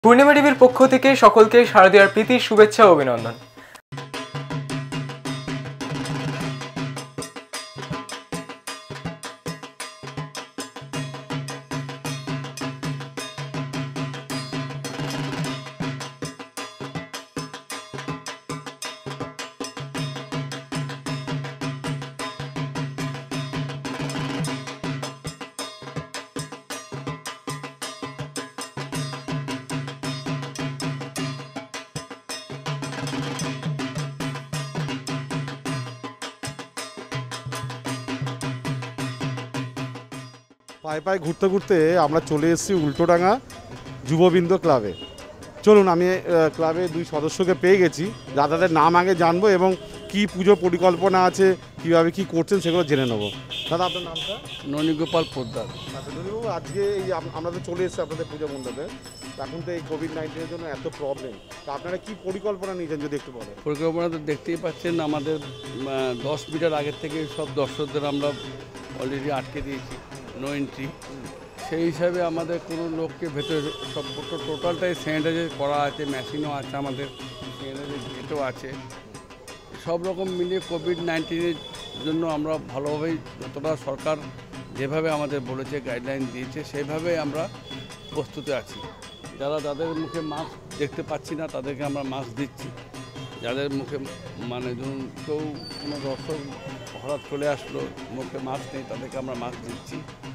পূর্ণিমা টিভির পক্ষ থেকে সকলকে শারদীয়ার প্রীতির শুভেচ্ছা ও অভিনন্দন। পায়ে পায়ে ঘুরতে ঘুরতে আমরা চলে এসেছি উল্টোডাঙ্গা যুববৃন্দ ক্লাবে। চলুন, আমি ক্লাবে দুই সদস্যকে পেয়ে গেছি, দাদাদের নাম আগে জানবো এবং কি পুজো পরিকল্পনা আছে, কীভাবে কি করছেন সেগুলো জেনে নেবো। দাদা, আপনার নামটা? ননীগোপাল পোদ্দার। আচ্ছা ননীবাবু, আজকে এই আমরা তো চলে এসেছি আপনাদের পুজো মণ্ডপে, এখন তো এই কোভিড-19-এর জন্য এত প্রবলেম, তো আপনারা কি পরিকল্পনা নিয়েছেন যদি একটু বলেন। পরিকল্পনা তো দেখতেই পাচ্ছেন, আমাদের 10 মিটার আগের থেকে সব দর্শকদের আমরা অলরেডি আটকে দিয়েছি, নো এন্ট্রি। সেই হিসাবে আমাদের কোনো লোককে ভেতরে সব টোটালটাই স্যানিটাইজার করা আছে, মেশিনও আছে, আমাদের স্যানিটাইজার গেটও আছে। সব রকম মিলিয়ে কোভিড-19-এর জন্য আমরা ভালোভাবেই, যতটা সরকার যেভাবে আমাদের বলেছে, গাইডলাইন দিয়েছে, সেইভাবে আমরা প্রস্তুতে আছি। যাদের মুখে মাস্ক দেখতে পাচ্ছি না তাদেরকে আমরা মাস্ক দিচ্ছি। যাদের মুখে ধরুন কেউ কোনো দর্শক হঠাৎ চলে আসলো, মুখে মাস্ক নেই, তাদেরকে আমরা মাস্ক দিচ্ছি।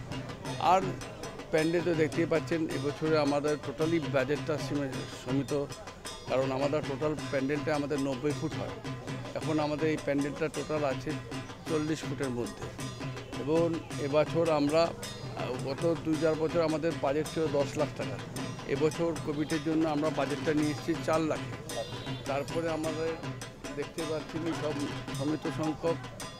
আর প্যান্ডেল তো দেখতেই পাচ্ছেন, এবছরে আমাদের টোটালি বাজেটটা সীমিত, কারণ আমাদের টোটাল প্যান্ডেলটা আমাদের 90 ফুট হয়। এখন আমাদের এই প্যান্ডেলটা টোটাল আছে 40 ফুটের মধ্যে। এবং এবছর আমরা গত 2-4 বছর আমাদের বাজেট ছিল 10 লাখ টাকা। এবছর কোভিডের জন্য আমরা বাজেটটা নিয়ে এসেছি 4 লাখ। তারপরে আমাদের দেখতে পাচ্ছি সব সীমিত সংখ্যক,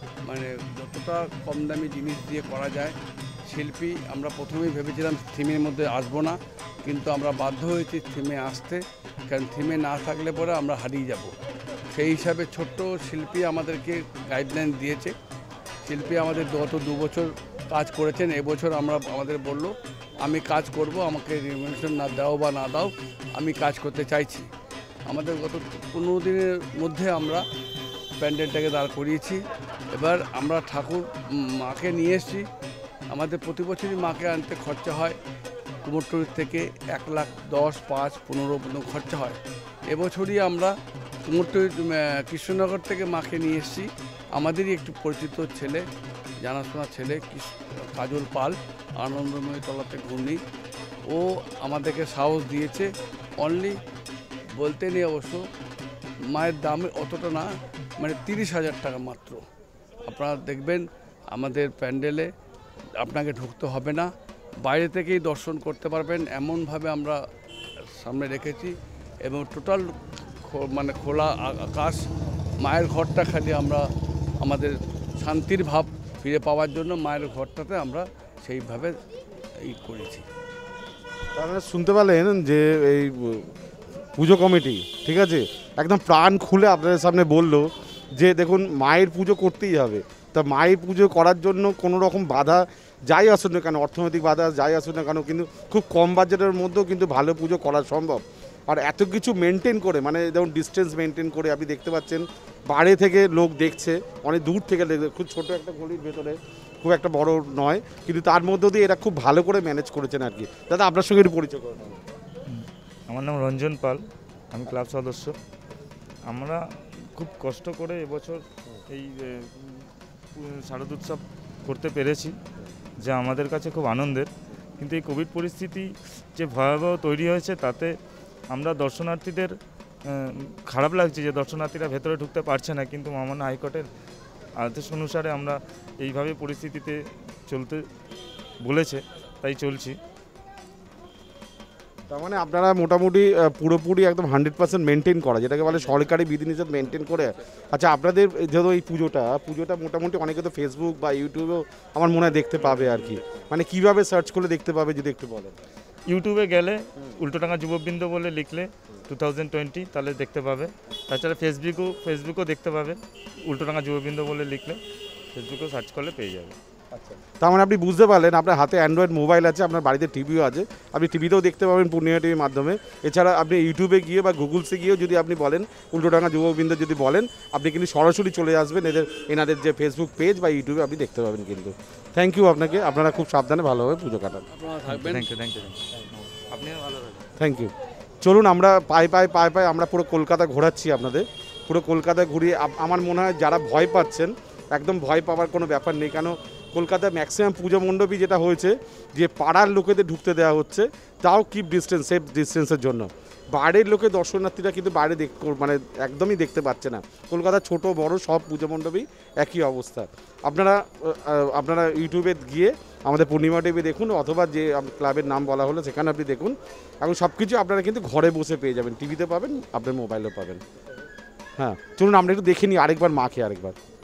যতটা কম দামি জিনিস দিয়ে করা যায়। শিল্পী আমরা প্রথমেই ভেবেছিলাম থিমের মধ্যে আসবো না, কিন্তু আমরা বাধ্য হয়েছি থিমে আসতে, কারণ থিমে না থাকলে পরে আমরা হারিয়ে যাব। সেই হিসাবে ছোট্ট শিল্পী আমাদেরকে গাইডলাইন দিয়েছে। শিল্পী আমাদের গত 2 বছর কাজ করেছেন, এবছর আমাদের বললো আমি কাজ করব, আমাকে রিমিউনারেশন না দাও বা না দাও, আমি কাজ করতে চাইছি। আমাদের গত 15 দিনের মধ্যে আমরা প্যান্ডেলটাকে দাঁড় করিয়েছি। এবার আমরা ঠাকুর মাকে নিয়ে এসেছি। আমাদের প্রতি বছরই মাকে আনতে খরচা হয় কুমোরটুলির থেকে 1,10,000, 5, 15 পর্যন্ত খরচা হয়। এবছরই আমরা কুমোরটুলি কৃষ্ণনগর থেকে মাকে নিয়ে এসেছি। আমাদেরই একটু পরিচিত ছেলে, জানাশোনা ছেলে, কাজল পাল, আনন্দময়ী তলাতে ঘূর্ণি, ও আমাদেরকে সাহস দিয়েছে। অনলি বলতে নেই অবশ্য, মায়ের দাম অতটা না, 30,000 টাকা মাত্র। আপনারা দেখবেন আমাদের প্যান্ডেলে আপনাকে ঢুকতে হবে না, বাইরে থেকেই দর্শন করতে পারবেন, এমনভাবে আমরা সামনে রেখেছি। এবং টোটাল খোলা আকাশ, মায়ের ঘরটা খালি আমরা আমাদের শান্তির ভাব ফিরে পাওয়ার জন্য মায়ের ঘরটাতে আমরা সেইভাবে করেছি। তাহলে শুনতে পেলেন যে এই পুজো কমিটি, ঠিক আছে, একদম প্রাণ খুলে আপনাদের সামনে বললো যে দেখুন, মায়ের পুজো করতেই হবে। তা মায়ের পুজো করার জন্য কোনো রকম বাধা যাই আসুন না কেন, অর্থনৈতিক বাধা যাই আসুন না কেন, কিন্তু খুব কম বাজেটের মধ্যেও কিন্তু ভালো পুজো করা সম্ভব। আর এত কিছু মেনটেন করে, যেমন ডিস্টেন্স মেনটেন করে, আপনি দেখতে পাচ্ছেন বাইরে থেকে লোক দেখছে, অনেক দূর থেকে দেখছে, খুব ছোটো একটা গলির ভেতরে, খুব একটা বড় নয়, কিন্তু তার মধ্যে দিয়ে এরা খুব ভালো করে ম্যানেজ করেছেন আর কি। দাদা, আপনার সঙ্গে একটু পরিচয় করেন। আমার নাম রঞ্জন পাল, আমি ক্লাব সদস্য। আমরা খুব কষ্ট করে এবছর এই শারদোৎসব করতে পেরেছি, যা আমাদের কাছে খুব আনন্দের। কিন্তু এই কোভিড পরিস্থিতি যে ভয়াবহ তৈরি হয়েছে, তাতে আমরা দর্শনার্থীদের খারাপ লাগছে যে দর্শনার্থীরা ভেতরে ঢুকতে পারছে না, কিন্তু মহামান্য হাইকোর্টের আদেশ অনুসারে আমরা এইভাবে পরিস্থিতিতে চলতে বলেছে, তাই চলছি। তার মানে আপনারা মোটামুটি পুরোপুরি একদম 100% মেনটেন করা, যেটাকে বলে সরকারি বিধিনিষেধ মেনটেন করে। আচ্ছা, আপনাদের যেহেতু এই পুজোটা মোটামুটি অনেকে তো ফেসবুক বা ইউটিউবেও আমার মনে হয় দেখতে পাবে আর কি, কীভাবে সার্চ করলে দেখতে পাবে যদি একটু বলেন। ইউটিউবে গেলে উল্টোডাঙ্গা যুববৃন্দ বলে লিখলে 2020 তাহলে দেখতে পাবে। তাছাড়া ফেসবুকও দেখতে পাবে, উল্টোডাঙ্গা যুববৃন্দ বলে লিখলে ফেসবুকেও সার্চ করলে পেয়ে যাবে। তার মানে আপনি বুঝতে পারলেন আপনার হাতে অ্যান্ড্রয়েড মোবাইল আছে, আপনার বাড়িতে টিভিও আছে, আপনি টিভিতেও দেখতে পাবেন পূর্ণিমা টিভির মাধ্যমে। এছাড়া আপনি ইউটিউবে গিয়ে বা গুগলসে গিয়েও যদি আপনি বলেন, উল্টোডাঙ্গা যুবকবৃন্দ যদি বলেন, আপনি কিন্তু সরাসরি চলে আসবেন এনাদের যে ফেসবুক পেজ বা ইউটিউবে আপনি দেখতে পাবেন কিন্তু। থ্যাংক ইউ আপনাকে, আপনারা খুব সাবধানে ভালোভাবে পুজো কাটান। আপনারা থাকবেন। থ্যাংক ইউ, থ্যাংক ইউ, আপনিও ভালো থাকবেন। Thank you. চলুন আমরা পায়ে আমরা পুরো কলকাতা ঘোরাচ্ছি আপনাদের, পুরো কলকাতা ঘুরিয়ে আমার মনে হয় যারা ভয় পাচ্ছেন একদম ভয় পাওয়ার কোনো ব্যাপার নেই। কেন কলকাতায় ম্যাক্সিমাম পুজো মণ্ডপই যেটা হয়েছে যে পাড়ার লোকেদের ঢুকতে দেওয়া হচ্ছে, তাও কিপ ডিস্টেন্স, সেফ ডিস্টেন্সের জন্য। বাইরের লোকে দর্শনার্থীরা কিন্তু বাইরে মানে একদমই দেখতে পাচ্ছে না। কলকাতা ছোট বড় সব পুজো মণ্ডপই একই অবস্থা। আপনারা ইউটিউবে গিয়ে আমাদের পূর্ণিমা টিভি দেখুন, অথবা যে ক্লাবের নাম বলা হলো সেখানে আপনি দেখুন। এখন সব কিছু আপনারা কিন্তু ঘরে বসে পেয়ে যাবেন, টিভিতে পাবেন, আপনার মোবাইলেও পাবেন। হ্যাঁ, চলুন আমরা একটু দেখে নিই আরেকবার মাকে আরেকবার।